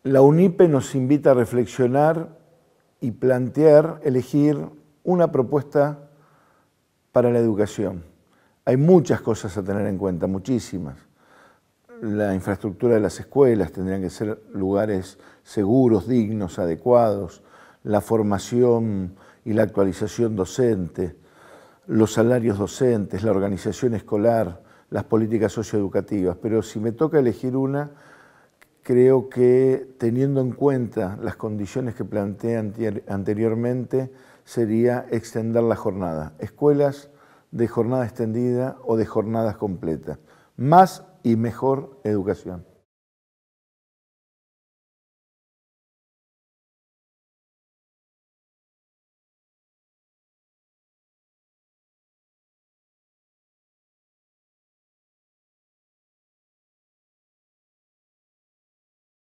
La UNIPE nos invita a reflexionar y plantear, elegir una propuesta para la educación. Hay muchas cosas a tener en cuenta, muchísimas. La infraestructura de las escuelas tendrían que ser lugares seguros, dignos, adecuados, la formación y la actualización docente, los salarios docentes, la organización escolar, las políticas socioeducativas. Pero si me toca elegir una, creo que teniendo en cuenta las condiciones que planteé anteriormente, sería extender la jornada. Escuelas de jornada extendida o de jornadas completas. Más y mejor educación.